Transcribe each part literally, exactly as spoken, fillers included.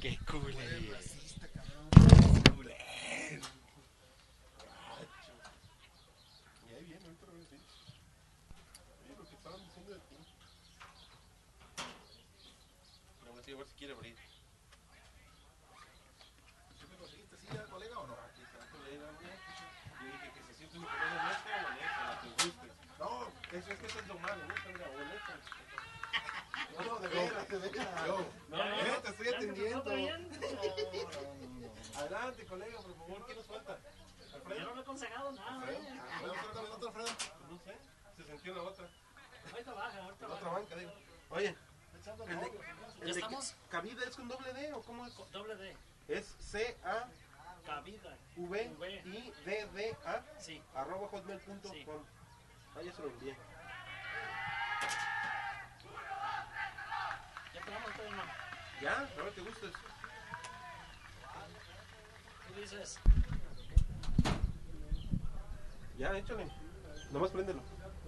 Qué culero. Eso es que es lo malo, ¿no? No, de veras, de veras. Yo, no, no, no, te estoy atendiendo. Adelante, colega, por favor, ¿qué nos falta? ¿Alfredo? Yo no le he aconsejado nada. ¿Alfredo? ¿Alfredo? ¿Alfredo? ¿Alfredo? No sé, se sintió la otra. Ahorita baja, ahorita La baja. otra banca, digo. Oye, el de, ¿Ya estamos? ¿Cabida es con doble D o cómo es? Doble D. Es C A Cabida. V I D D A Sí. arroba hotmail punto com. Sí. Ah, ya se lo envié. Ya tenemos todo, hermano. ¿Ya? Ahora te gustes. ¿Qué dices? Ya, échale. Nomás préndelo.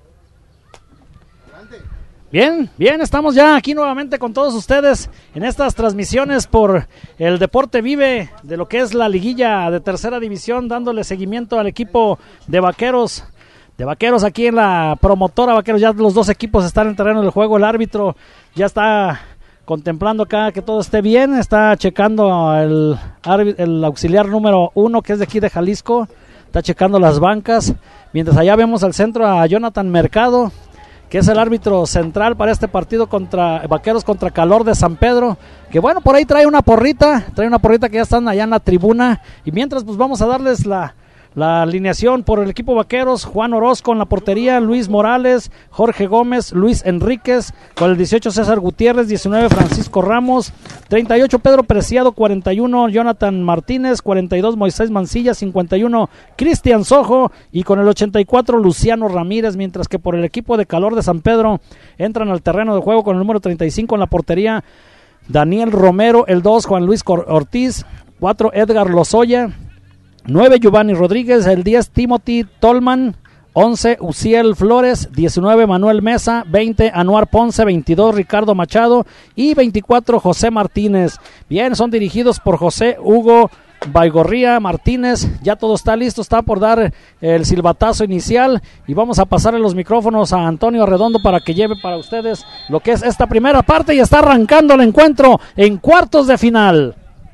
Adelante. Bien, bien, estamos ya aquí nuevamente con todos ustedes en estas transmisiones por el Deporte Vive de lo que es la liguilla de tercera división, dándole seguimiento al equipo de Vaqueros, de Vaqueros aquí en la promotora Vaqueros. Ya los dos equipos están en el terreno del juego, el árbitro ya está contemplando acá que todo esté bien, está checando el, el auxiliar número uno que es de aquí de Jalisco, está checando las bancas, mientras allá vemos al centro a Jonathan Mercado, que es el árbitro central para este partido contra Vaqueros contra Calor de San Pedro, que bueno, por ahí trae una porrita, trae una porrita que ya están allá en la tribuna, y mientras pues vamos a darles la, la alineación por el equipo Vaqueros: Juan Orozco en la portería, Luis Morales, Jorge Gómez, Luis Enríquez, con el dieciocho César Gutiérrez, diecinueve Francisco Ramos, treinta y ocho Pedro Preciado, cuarenta y uno Jonathan Martínez, cuarenta y dos Moisés Mancilla, cincuenta y uno Cristian Sojo y con el ochenta y cuatro Luciano Ramírez, mientras que por el equipo de Calor de San Pedro entran al terreno de juego con el número treinta y cinco en la portería Daniel Romero, el dos Juan Luis Ortiz, cuatro Edgar Lozoya, nueve Giovanni Rodríguez, el diez Timothy Tolman, once Uciel Flores, diecinueve Manuel Mesa, veinte Anuar Ponce, veintidós Ricardo Machado y veinticuatro José Martínez. Bien, son dirigidos por José Hugo Baigorría Martínez. Ya todo está listo, está por dar el silbatazo inicial y vamos a pasarle los micrófonos a Antonio Redondo para que lleve para ustedes lo que es esta primera parte, y está arrancando el encuentro en cuartos de final.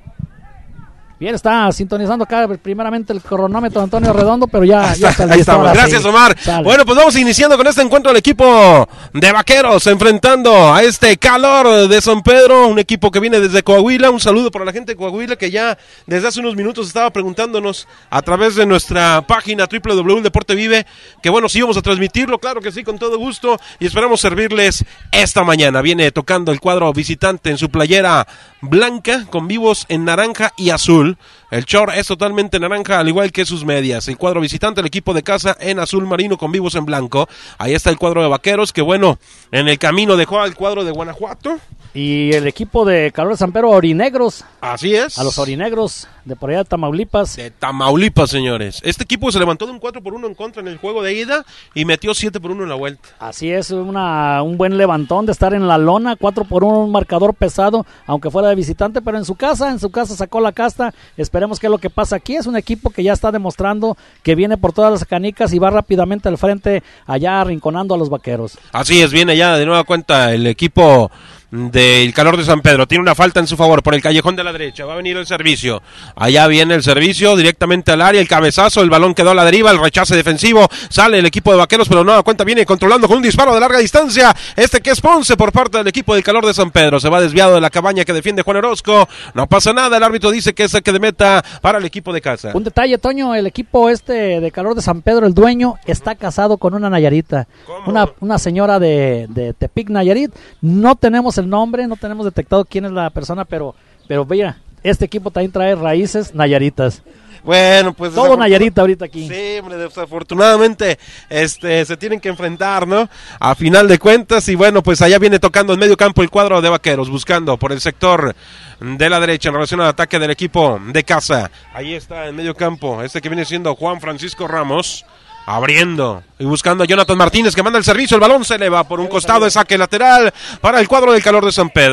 Bien, está sintonizando acá primeramente el cronómetro de Antonio Redondo, pero ya, ya está ahí estamos. Gracias, sí. Omar. Sale. Bueno, pues vamos iniciando con este encuentro del equipo de Vaqueros, enfrentando a este Calor de San Pedro, un equipo que viene desde Coahuila. Un saludo para la gente de Coahuila que ya desde hace unos minutos estaba preguntándonos a través de nuestra página doble u doble u doble u punto deporte vive, que bueno, sí íbamos a transmitirlo, claro que sí, con todo gusto, y esperamos servirles esta mañana. Viene tocando el cuadro visitante en su playera blanca, con vivos en naranja y azul. El short es totalmente naranja, al igual que sus medias. El cuadro visitante, el equipo de casa en azul marino con vivos en blanco. Ahí está el cuadro de Vaqueros, que bueno, en el camino dejó al cuadro de Guanajuato. Y el equipo de Calor de San Pedro, Orinegros. Así es. A los Orinegros de por allá de Tamaulipas. De Tamaulipas, señores. Este equipo se levantó de un cuatro por uno en contra en el juego de ida y metió siete por uno en la vuelta. Así es, una, un buen levantón de estar en la lona, cuatro por uno, un marcador pesado, aunque fuera de visitante, pero en su casa, en su casa sacó la casta. Esperemos que lo que pasa aquí es un equipo que ya está demostrando que viene por todas las canicas y va rápidamente al frente, allá arrinconando a los Vaqueros. Así es, viene ya de nueva cuenta el equipo del Calor de San Pedro. Tiene una falta en su favor por el callejón de la derecha. Va a venir el servicio. Allá viene el servicio directamente al área. El cabezazo, el balón quedó a la deriva. El rechace defensivo. Sale el equipo de Vaqueros, pero no da cuenta. Viene controlando con un disparo de larga distancia. Este que es Ponce por parte del equipo del Calor de San Pedro. Se va desviado de la cabaña que defiende Juan Orozco. No pasa nada. El árbitro dice que es saque de meta para el equipo de casa. Un detalle, Toño. El equipo este de Calor de San Pedro, el dueño, está casado con una Nayarita. ¿Cómo? Una, una señora de, de Tepic, Nayarit. No tenemos el nombre, no tenemos detectado quién es la persona, pero, pero vea, este equipo también trae raíces nayaritas. Bueno, pues todo Nayarita ahorita aquí. Sí, hombre, desafortunadamente este, se tienen que enfrentar, ¿no? A final de cuentas, y bueno, pues allá viene tocando en medio campo el cuadro de Vaqueros, buscando por el sector de la derecha en relación al ataque del equipo de casa. Ahí está en medio campo, este que viene siendo Juan Francisco Ramos. Abriendo y buscando a Jonathan Martínez, que manda el servicio. El balón se eleva por un costado de saque lateral para el cuadro del Calor de San Pedro.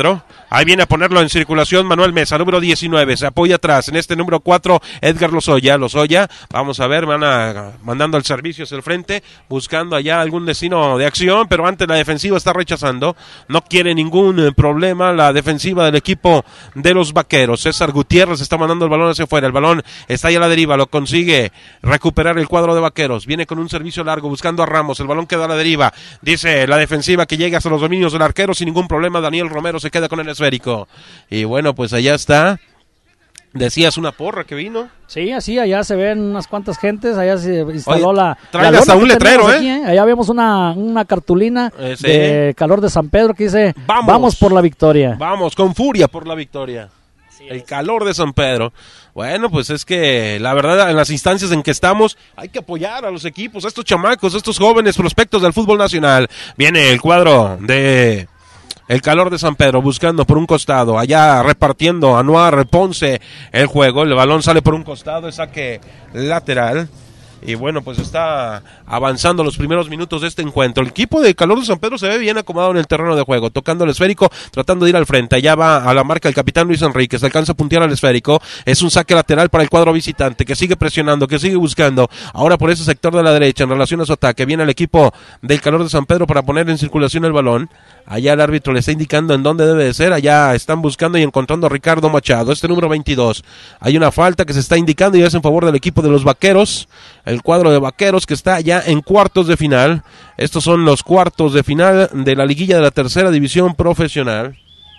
Ahí viene a ponerlo en circulación Manuel Mesa, número diecinueve, se apoya atrás. En este número cuatro, Edgar Lozoya. Lozoya, vamos a ver, van a, mandando el servicio hacia el frente, buscando allá algún destino de acción, pero antes la defensiva está rechazando. No quiere ningún eh, problema la defensiva del equipo de los Vaqueros. César Gutiérrez está mandando el balón hacia afuera. El balón está ahí a la deriva, lo consigue recuperar el cuadro de Vaqueros. Viene con un servicio largo buscando a Ramos. El balón queda a la deriva. Dice la defensiva que llega hasta los dominios del arquero sin ningún problema. Daniel Romero se queda con el esférico. Y bueno, pues allá está. Decías una porra que vino. Sí, así, allá se ven unas cuantas gentes, allá se instaló Oye, la... traen hasta un letrero, ¿eh? Aquí, ¿eh? Allá vemos una, una cartulina eh, sí. de Calor de San Pedro que dice, vamos, vamos por la victoria. Vamos, con furia por la victoria. Sí, el Calor de San Pedro. Bueno, pues es que la verdad en las instancias en que estamos hay que apoyar a los equipos, a estos chamacos, a estos jóvenes prospectos del fútbol nacional. Viene el cuadro de... El Calor de San Pedro buscando por un costado, allá repartiendo Anuar Ponce el juego, el balón sale por un costado, es saque lateral. Y bueno, pues está avanzando los primeros minutos de este encuentro. El equipo de Calor de San Pedro se ve bien acomodado en el terreno de juego, tocando el esférico, tratando de ir al frente. Allá va a la marca el capitán Luis Enrique, se alcanza a puntear al esférico. Es un saque lateral para el cuadro visitante, que sigue presionando, que sigue buscando. Ahora por ese sector de la derecha, en relación a su ataque, viene el equipo del Calor de San Pedro para poner en circulación el balón. Allá el árbitro le está indicando en dónde debe de ser. Allá están buscando y encontrando a Ricardo Machado, este número veintidós. Hay una falta que se está indicando y es en favor del equipo de los Vaqueros. El cuadro de Vaqueros que está ya en cuartos de final. Estos son los cuartos de final de la liguilla de la tercera división profesional.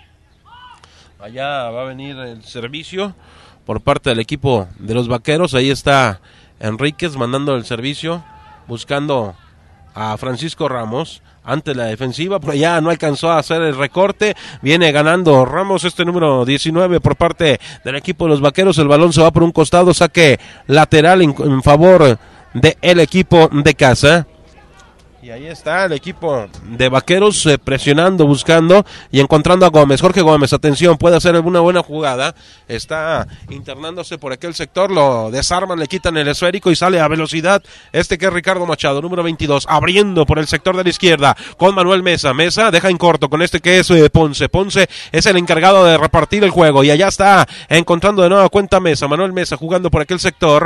Allá va a venir el servicio por parte del equipo de los Vaqueros. Ahí está Enríquez mandando el servicio, buscando a Francisco Ramos ante la defensiva, por allá no alcanzó a hacer el recorte, viene ganando Ramos, este número diecinueve por parte del equipo de los Vaqueros. El balón se va por un costado, saque lateral en, en favor del equipo de casa. Y ahí está el equipo de Vaqueros eh, presionando, buscando y encontrando a Gómez. Jorge Gómez, atención, puede hacer una buena jugada. Está internándose por aquel sector, lo desarman, le quitan el esférico y sale a velocidad este que es Ricardo Machado, número veintidós, abriendo por el sector de la izquierda con Manuel Mesa. Mesa deja en corto con este que es eh, Ponce. Ponce es el encargado de repartir el juego y allá está encontrando de nueva cuenta Mesa. Manuel Mesa jugando por aquel sector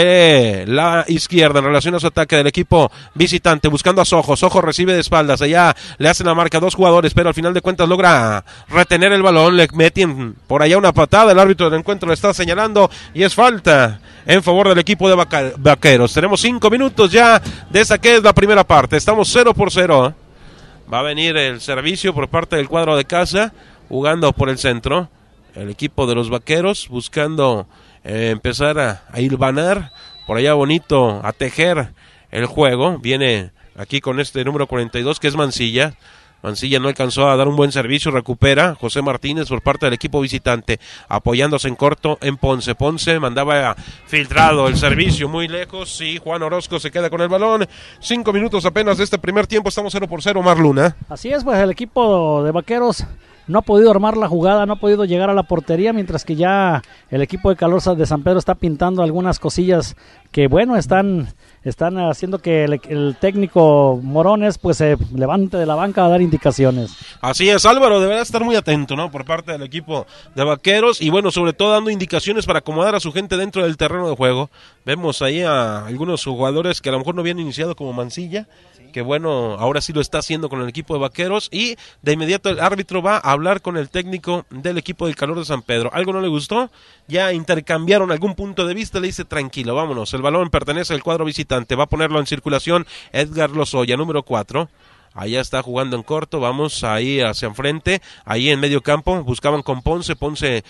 de la izquierda en relación a su ataque del equipo visitante, buscando a Sojo. Sojo recibe de espaldas, allá le hacen la marca a dos jugadores, pero al final de cuentas logra retener el balón, le meten por allá una patada, el árbitro del encuentro le está señalando y es falta en favor del equipo de vaca- Vaqueros. Tenemos cinco minutos ya de esa que es la primera parte, estamos cero por cero. Va a venir el servicio por parte del cuadro de casa, jugando por el centro, el equipo de los Vaqueros buscando eh, empezar a, a hilvanar por allá bonito, a tejer el juego. Viene aquí con este número cuarenta y dos que es Mancilla. Mancilla no alcanzó a dar un buen servicio, recupera José Martínez por parte del equipo visitante, apoyándose en corto en Ponce. Ponce mandaba filtrado el servicio muy lejos y Juan Orozco se queda con el balón. Cinco minutos apenas de este primer tiempo, estamos cero por cero, Marluna. Así es, pues el equipo de Vaqueros no ha podido armar la jugada, no ha podido llegar a la portería, mientras que ya el equipo de Calor de San Pedro está pintando algunas cosillas que, bueno, están, están haciendo que el, el técnico Morones pues se levante de la banca a dar indicaciones. Así es, Álvaro deberá estar muy atento, ¿no? Por parte del equipo de Vaqueros y, bueno, sobre todo dando indicaciones para acomodar a su gente dentro del terreno de juego. Vemos ahí a algunos jugadores que a lo mejor no habían iniciado, como Mancilla, que bueno, ahora sí lo está haciendo con el equipo de Vaqueros, y de inmediato el árbitro va a hablar con el técnico del equipo del Calor de San Pedro. ¿Algo no le gustó? Ya intercambiaron algún punto de vista, le dice tranquilo, vámonos, el balón pertenece al cuadro visitante, va a ponerlo en circulación Edgar Lozoya, número cuatro. Allá está jugando en corto, vamos ahí hacia enfrente, ahí en medio campo, buscaban con Ponce, Ponce,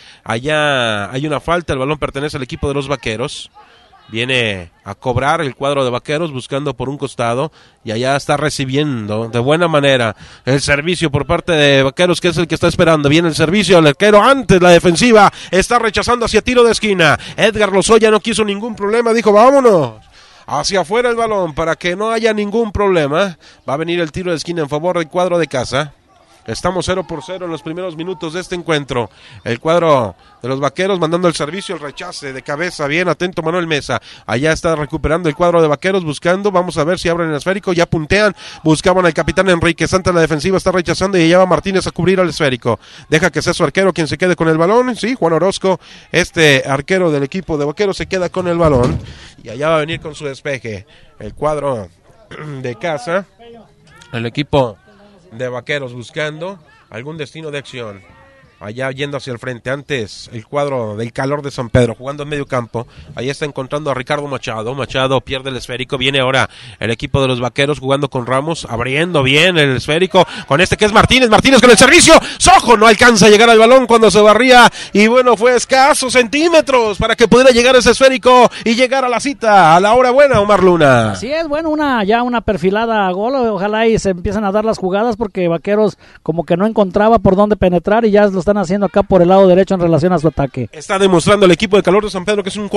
allá hay una falta, el balón pertenece al equipo de los Vaqueros. Viene a cobrar el cuadro de Vaqueros buscando por un costado y allá está recibiendo de buena manera el servicio por parte de Vaqueros, que es el que está esperando. Viene el servicio al arquero, antes la defensiva está rechazando hacia tiro de esquina. Edgar Lozoya no quiso ningún problema, dijo vámonos hacia afuera el balón para que no haya ningún problema. Va a venir el tiro de esquina en favor del cuadro de casa. Estamos cero por cero en los primeros minutos de este encuentro. El cuadro de los Vaqueros mandando el servicio, el rechace de cabeza, bien atento Manuel Mesa. Allá está recuperando el cuadro de Vaqueros, buscando, vamos a ver si abren el esférico, ya puntean, buscaban al capitán Enrique Santa, la defensiva está rechazando y lleva Martínez a cubrir al esférico. Deja que sea su arquero quien se quede con el balón, sí, Juan Orozco, este arquero del equipo de Vaqueros se queda con el balón y allá va a venir con su despeje. El cuadro de casa, el equipo de Vaqueros buscando algún destino de acción, allá yendo hacia el frente. Antes el cuadro del Calor de San Pedro jugando en medio campo, ahí está encontrando a Ricardo Machado, Machado pierde el esférico, viene ahora el equipo de los Vaqueros jugando con Ramos, abriendo bien el esférico, con este que es Martínez, Martínez con el servicio, Sojo no alcanza a llegar al balón cuando se barría, y bueno, fue escasos centímetros para que pudiera llegar ese esférico y llegar a la cita, a la hora buena, Omar Luna. Así es, bueno, una ya una perfilada a gol, ojalá y se empiecen a dar las jugadas porque Vaqueros como que no encontraba por dónde penetrar y ya lo están haciendo acá por el lado derecho en relación a su ataque. Está demostrando el equipo de Calor de San Pedro que es un